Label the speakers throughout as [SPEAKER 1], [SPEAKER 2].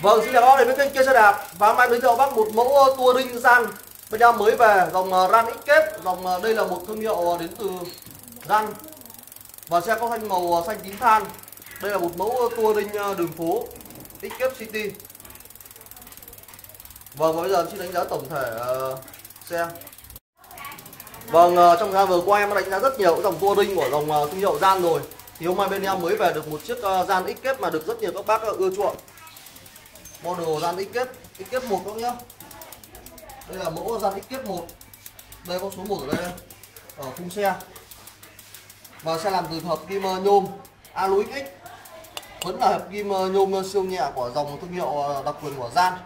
[SPEAKER 1] Vâng, xin chào các bác đến với kênh Kia Xe Đạp. Và hôm nay giới thiệu bác một mẫu touring Ran bên em mới về, dòng Ran Escape. Dòng đây là một thương hiệu đến từ Ran và xe có thanh màu xanh tím than. Đây là một mẫu touring đường phố Escape City. Vâng, và bây giờ em xin đánh giá tổng thể xe. Vâng, trong thời gian vừa qua em đã đánh giá rất nhiều dòng touring của dòng thương hiệu Ran rồi. Thì hôm nay bên em mới về được một chiếc Ran Escape mà được rất nhiều các bác ưa chuộng. Model Ran Escape 1 các nhá. Đây là mẫu Ran Escape 1. Đây có số 1 ở đây, ở khung xe. Và xe làm từ hợp kim nhôm Aluix X. Vẫn là hợp kim nhôm siêu nhẹ của dòng thương hiệu đặc quyền của Ran.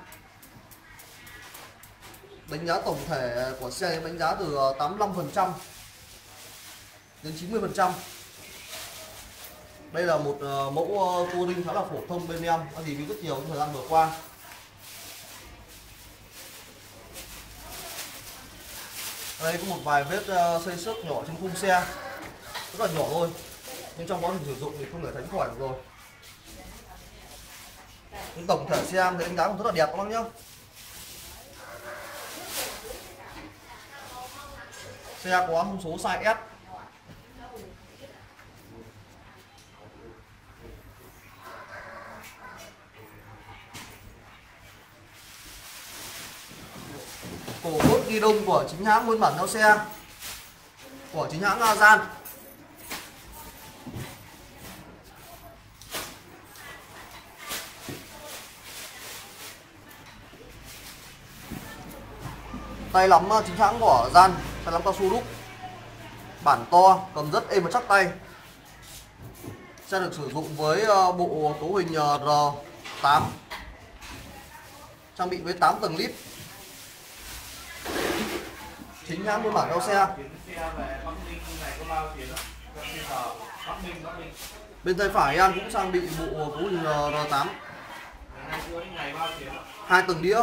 [SPEAKER 1] Đánh giá tổng thể của xe em đánh giá từ 85% đến 90%. Đây là một mẫu touring khá là phổ thông bên em đã review rất nhiều trong thời gian vừa qua. Đây có một vài vết xây xước nhỏ trên khung xe, rất là nhỏ thôi, nhưng trong quá trình sử dụng thì không thể tránh khỏi được rồi. Nhưng tổng thể xe em thì đánh giá cũng rất là đẹp các bác nhá. Xe có thông số size S. Cổ phốt ghi đông của chính hãng nguyên bản theo xe, của chính hãng Ran. Tay nắm chính hãng của Ran, tay nắm cao su đúc, bản to, cầm rất êm và chắc tay. Xe được sử dụng với bộ cấu hình R8, trang bị với 8 tầng lip. Chính hãng nguyên bản theo xe. Bên tay phải em cũng trang bị bộ cấu hình R8, 2 tầng đĩa.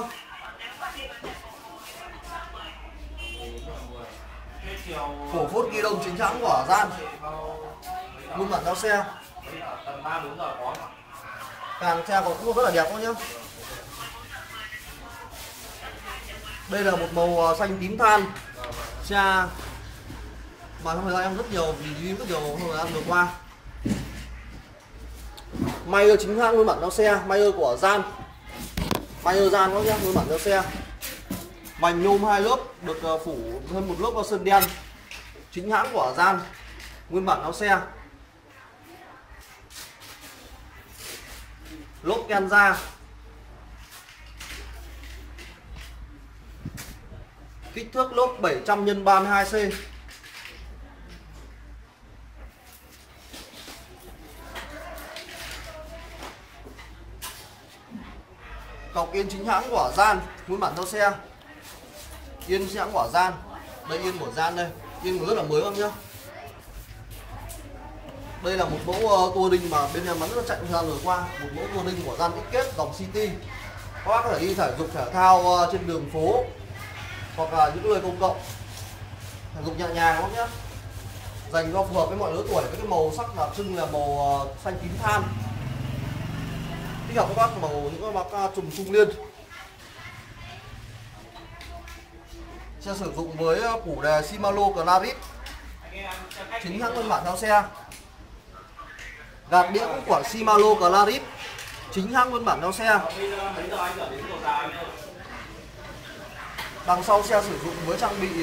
[SPEAKER 1] Cổ phốt ghi đông chính hãng của Ran, nguyên bản theo xe. Càng xe còn rất là đẹp quá nhá. Đây là một màu xanh tím than, xe mà trong thời gian em rất nhiều review rất nhiều trong thời gian vừa qua. Mayer chính hãng nguyên bản theo xe, Mayer của Ran, Mayer Ran các nhá, nguyên bản theo xe. Vành nhôm 2 lớp, được phủ hơn một lớp sơn đen, chính hãng của Ran, nguyên bản theo xe. Lốp Kenza, kích thước lốp 700x32C. Cọc yên chính hãng của Ran, nguyên bản theo xe. Yên chính hãng của Ran. Đây yên của Ran đây, yên rất là mới không nhá. Đây là một mẫu touring mà bên em bắn rất là chạy thời gian vừa qua, một mẫu touring của Ran Escape dòng City. Các bác có thể đi thể dục thể thao trên đường phố hoặc là những nơi công cộng, thể dục nhẹ nhàng lắm nhé, dành cho phù hợp với mọi lứa tuổi. Với cái màu sắc đặc trưng là màu xanh tím than, thích hợp các bác màu những các bác trùng trung liên. Xe sử dụng với củ đề Shimano Clarit, chính hãng nguyên bản theo xe. Gạt đĩa cũng của Shimano Clarit, chính hãng nguyên bản theo xe. Đằng sau xe sử dụng với trang bị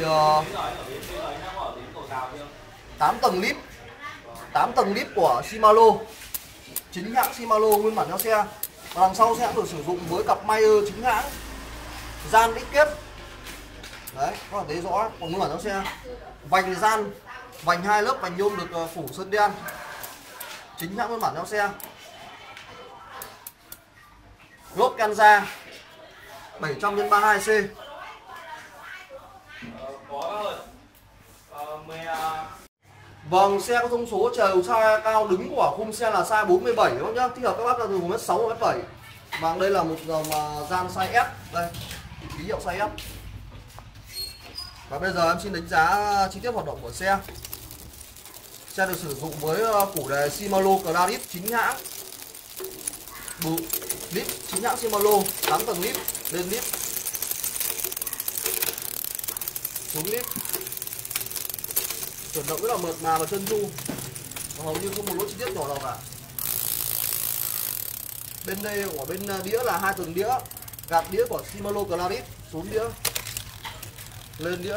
[SPEAKER 1] 8 tầng lip, 8 tầng lip của Shimano, chính hãng Shimano nguyên bản theo xe. Và đằng sau sẽ được sử dụng với cặp Mayer chính hãng Ran Escape. Đấy, các bạn thấy rõ còn nguyên bản theo xe. Vành Ran, vành 2 lớp vành nhôm được phủ sơn đen, chính hãng nguyên bản theo xe. Lốp Kenza 700x32C. Vâng, xe có thông số chiều size cao đứng của khung xe là size 47 các bác nhá, thích hợp các bác là từ 1m6 đến 1m7. Và đây là một dòng Ran size S, đây ký hiệu size S. Và bây giờ em xin đánh giá chi tiết hoạt động của xe. Xe được sử dụng với củ đề Shimano Clarit chính hãng, Lip chính hãng Shimano, 8 tầng lip, lên lip, xuống lip, chuyển động rất là mượt mà và trơn tru, hầu như không một lỗ chi tiết nhỏ nào cả. Bên đây của bên đĩa là 2 tầng đĩa, gạt đĩa của Shimano Claris, xuống đĩa, lên đĩa.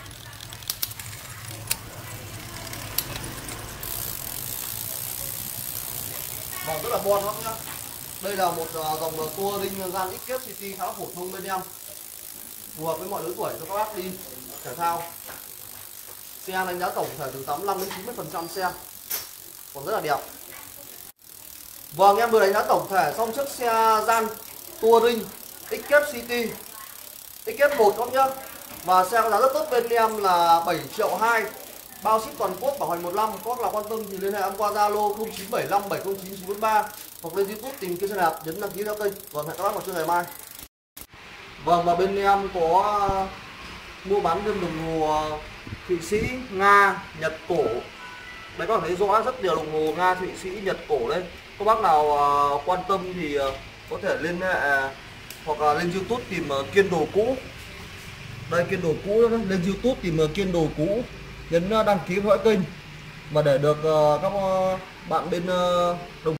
[SPEAKER 1] Vòng rất là bon lắm nhá. Đây là một dòng touring gian X-Kép City khá phổ thông bên em, phù hợp với mọi lứa tuổi cho các bác đi thể thao. Xe đánh giá tổng thể từ 85 đến 90% xe, còn rất là đẹp. Vâng, em vừa đánh giá tổng thể xong chiếc xe gian touring X-Kép City, X-Kép 1 các nhá. Và xe có giá rất tốt bên em là 7,2 triệu, bao ship toàn quốc, bảo hành 1 năm. Có là quan tâm thì liên hệ em qua Zalo 0975 709 943 hoặc lên YouTube tìm Kiên Xe Đạp, nhấn đăng ký theo kênh. Vâng, hẹn các bác vào trưa ngày mai. Vâng, và bên em có mua bán thêm đồng hồ Thụy Sĩ, Nga, Nhật cổ. Đấy, các bạn thấy rõ rất nhiều đồng hồ Nga, Thụy Sĩ, Nhật cổ đây. Các bác nào quan tâm thì có thể liên hệ hoặc là lên YouTube tìm Kiên Đồ Cũ. Đây, Kiên Đồ Cũ, lên YouTube tìm Kiên Đồ Cũ, nhấn đăng ký theo dõi kênh và để được các bạn bên đồng